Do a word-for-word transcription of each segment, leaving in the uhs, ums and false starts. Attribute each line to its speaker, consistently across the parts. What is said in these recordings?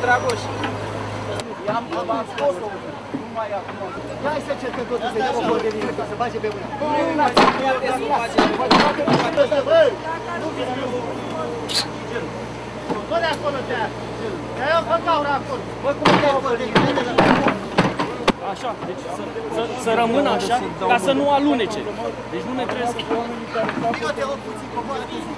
Speaker 1: Dragoș.
Speaker 2: I-am scos-o, nu mai acum. Hai să cercăm totul, să dăm o gol de minute, să face pe mâna. Bă, de acolo te-a. Te-ai o făcaură acolo. Bă, cum te-ai o gol de minute?
Speaker 3: Așa, deci să, să, să rămână așa, ca să nu alunece. Deci nu ne trebuie să...
Speaker 2: Eu te rog puțin, coboară puțin.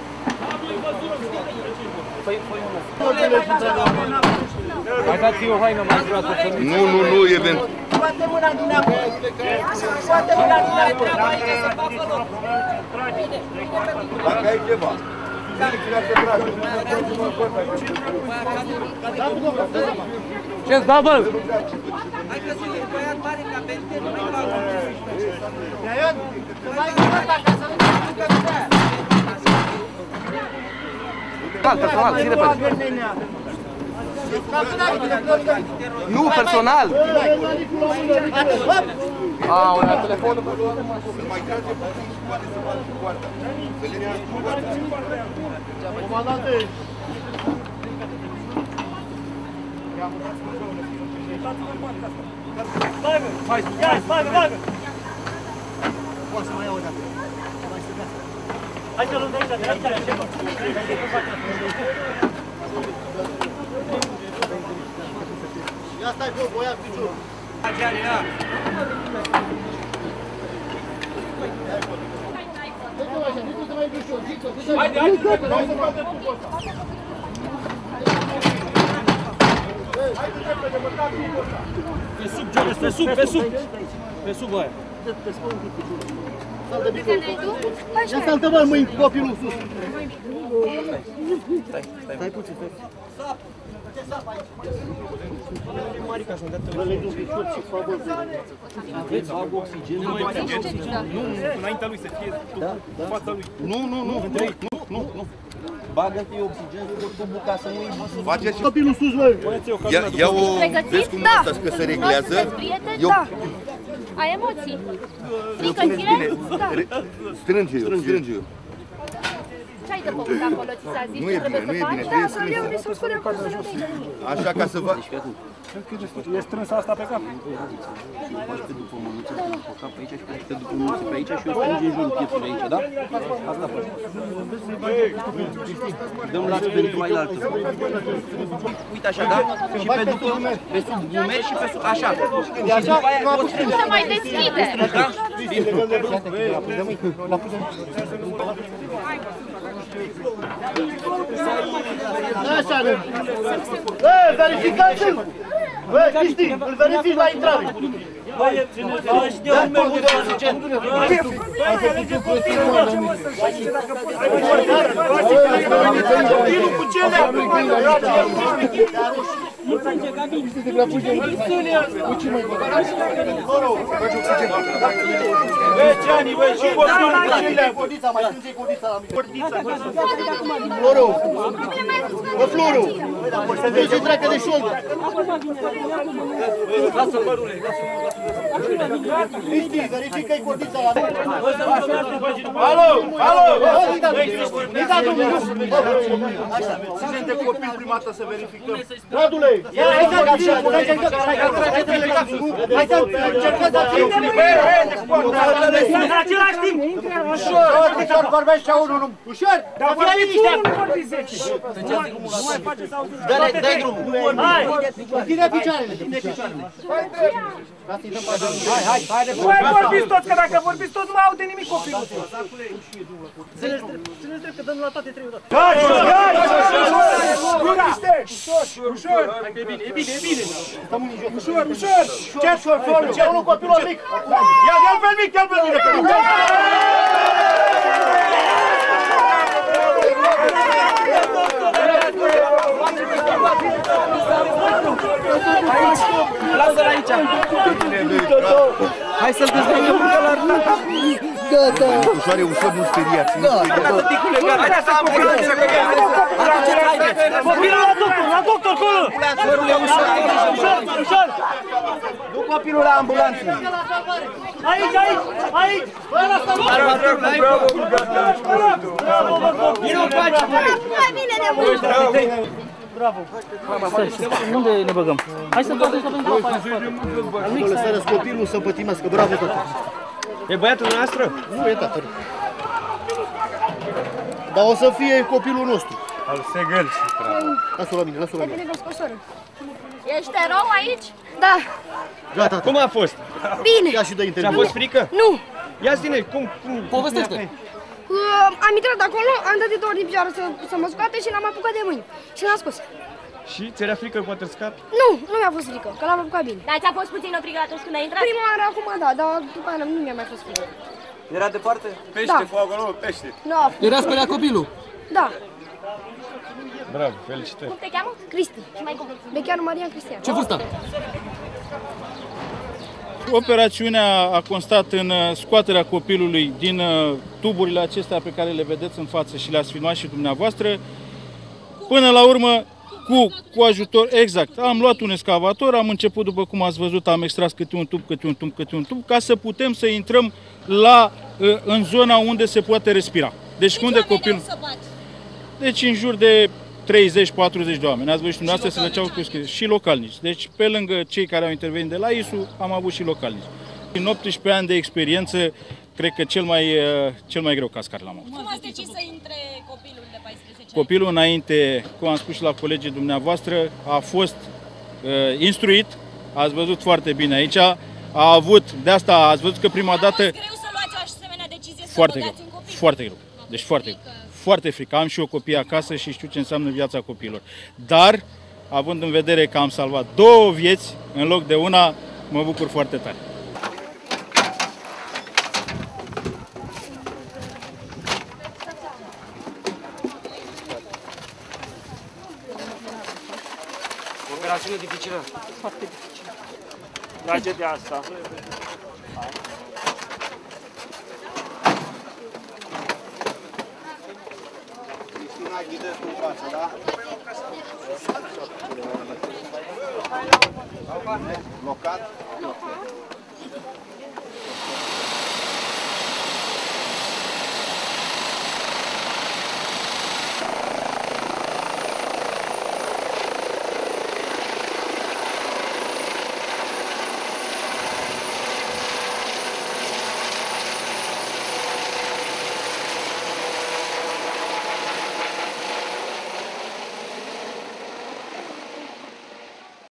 Speaker 4: Mai dați-i o haină mai groasă.
Speaker 5: Nu, nu, nu, event.
Speaker 2: Scoate mâna din apă. Scoate mâna din apă.
Speaker 5: Dacă ai ceva.
Speaker 4: Ce-ți dau, bă?
Speaker 1: Hai că sunt un băiat mare ca Bente, nu mai fac.
Speaker 2: Ion, să mai gândesc ca să nu te ducă cu aia.
Speaker 4: Personal, ține pe nu, personal! Aolea, telefonul...
Speaker 5: Să mai trage puțin și poate să vadă cu poarta. Să le ia cu poarta.
Speaker 2: Comandante! Hai, ia, hai, hai! Poate să mai iau o dată. Mai stăgați. Hai să luăm de aici, de aici, ce fac? Ia stai pe o boiat piciorul.
Speaker 4: Haide, haide, hai să facă tu ăsta. Haide, repede, măcar tu ăsta.
Speaker 3: Pe sub, Jones, pe sub, pe sub! Pe sub aia.
Speaker 2: Ia saltă, mă, în mâini cu copilul sus. Stai, stai puțin, stai. Sap! Ce sap aici? Marica, să-mi dă-te un picior și favor de aveți bag oxigen?
Speaker 4: Nu, înaintea lui să fie în fața lui. Nu, nu, nu, nu, nu, nu.
Speaker 2: Bagă-te oxigen cu tubul ca să nu-i...
Speaker 5: Faceți și...
Speaker 2: Copilul sus, băi!
Speaker 5: Ia o... Vezi cum asta că se reglează?
Speaker 6: Da. Ai emoții. Frică ție? Da.
Speaker 5: Strânge-o, strânge-o.
Speaker 6: Ce ai de făcut acolo? Ți s-a zis
Speaker 5: Nu
Speaker 6: ce
Speaker 5: e
Speaker 6: trebuie
Speaker 5: bine,
Speaker 6: să
Speaker 5: nu e bine,
Speaker 6: faci?
Speaker 5: trebuie
Speaker 6: Da, eu mi
Speaker 5: strânsă.
Speaker 6: s-o spune acolo să nu te
Speaker 5: Așa ca să vă...
Speaker 4: E strânsă asta pe cap?
Speaker 2: Faci pe după mânuță, pe după cap aici și pe după mânuță pe aici și o strânge în jurul pieptului aici, da? Asta faci. Dăm la pentru mai altă. Uite așa, da? Și pe după, pe sub umeri și pe sub, așa. Și după aia o strânge.
Speaker 6: Se mai deschide.
Speaker 2: Da? Bine. Așa, ne. Băi, verificați-l! Băi, Cristi, îl verifici la intrare. Băi, știu un meu de oxigen. Copilul cu ce le-a Băi, Gianni, băi, și copilul cu ce le-a Cordița, mai strânge-i cordița la mine. Cordița, Floru! Bă, Floru! Să vezi ce dracă de șoldă! Lasă părule, lasă. Cristi, verifică-i cordița la mine. Alo, alo! Nu-i dat un minut! Așa, ținem de copil prima dată să verificăm. Radule! Hai să încercăm să fim în același timp! Ușor! Ușor, vorbește unul! Ușor! Dar fie liniștea! Nu mai face să auzi! Dă-i drumul! Hai! Ține picioarele! Ține picioarele! Hai, hai, hai! Nu mai vorbiți toți, că dacă vorbiți toți nu mai aude nimic copilul! Țineți drept că dăm la toate trei odată! Hai! Hai! Gura! Ușor! Ușor! E bine, e bine, e bine! Ușor, ușor! Ce ușor, Floriu? Ce unul copilul mic? Ia-l pe mic, ia-l pe mine!
Speaker 1: Aici! Lasă-l aici! Hai să-l dezlegăm pe ăla!
Speaker 2: Gata!
Speaker 5: Ușoare, ușor, nu speriați, nu speriați.
Speaker 1: Tăticule, gata! Hai să copilul să găbează! Copilul la doctor, la doctor, acolo! Ușor, ușor, ușor! Du copilul la ambulanță! Aici, aici, aici! Bravo, bravo! Vino, faci!
Speaker 6: Mai bine de mult!
Speaker 1: Bravo.
Speaker 3: Stai, unde ne băgăm? Hai să facem să avem apa în spate.
Speaker 2: Vă lăsați copilul să pătimească. Bravo, tată.
Speaker 1: E băiatul noastră?
Speaker 2: Nu e tată. Dar o să fie copilul nostru.
Speaker 1: Al Segăl.
Speaker 2: Lasă-o la mine, lasă-o la mine.
Speaker 6: Ești erou aici?
Speaker 7: Da,
Speaker 2: Gata, tată.
Speaker 1: Cum a fost?
Speaker 7: bine.
Speaker 2: Ia și dă
Speaker 1: Ți-a
Speaker 2: interviu.
Speaker 1: fost frică?
Speaker 7: Nu.
Speaker 1: Ia zi-ne, cum, cum...
Speaker 3: Povestește!
Speaker 7: Uh, am intrat acolo, am dat de două ori din picioară să, să mă scoate și l-am apucat de mâini. Și l-am scos.
Speaker 1: Și ți-era frică că poate scapi?
Speaker 7: Nu, nu mi-a fost frică, că l-am apucat bine.
Speaker 6: Dar ți-a fost puțin frică atunci când ai intrat?
Speaker 7: Prima oară acum da, dar după aia nu mi-a mai fost frică.
Speaker 1: Era departe?
Speaker 7: Da.
Speaker 5: Cu acolo, pește.
Speaker 7: Nu,
Speaker 3: Era speriat copilul.
Speaker 7: da.
Speaker 1: Bravo, felicitări.
Speaker 6: Cum te cheamă?
Speaker 7: Cristi.
Speaker 6: Și mai cum?
Speaker 7: Becheanu Marian Cristian.
Speaker 3: Ce vârstă?
Speaker 4: Operațiunea a constat în uh, scoaterea copilului din uh, tuburile acestea pe care le vedeți în față și le-ați filmat și dumneavoastră. Până la urmă, cu, cu ajutor, exact, am luat un excavator, am început, după cum ați văzut, am extras câte un tub, câte un tub, câte un tub, ca să putem să intrăm la, uh, în zona unde se poate respira. Deci unde copilul... Deci în jur de treizeci patruzeci de oameni. Ați văzut dumneavoastră să lăceau cu scris. Și localnici. Deci pe lângă cei care au intervenit de la I S U, am avut și localnici. În optsprezece ani de experiență, cred că cel mai, cel mai greu caz care l-am avut.
Speaker 8: Cum ați decis să intre copilul de paisprezece ani?
Speaker 4: Copilul înainte, cum am spus și la colegii dumneavoastră, a fost uh, instruit, ați văzut foarte bine aici, a avut, de asta ați văzut că prima dată...
Speaker 8: A fost greu să luați o asemenea decizie să
Speaker 4: Foarte
Speaker 8: băgați
Speaker 4: greu,
Speaker 8: în copil?
Speaker 4: foarte greu. Deci foarte greu. Foarte frică. Am și o copie acasă și știu ce înseamnă viața copiilor. Dar, având în vedere că am salvat două vieți în loc de una, mă bucur foarte tare.
Speaker 1: Operațiune dificilă.
Speaker 3: Foarte dificil. Trage de asta.
Speaker 5: Cristina, ghidez în față, da? Blocat?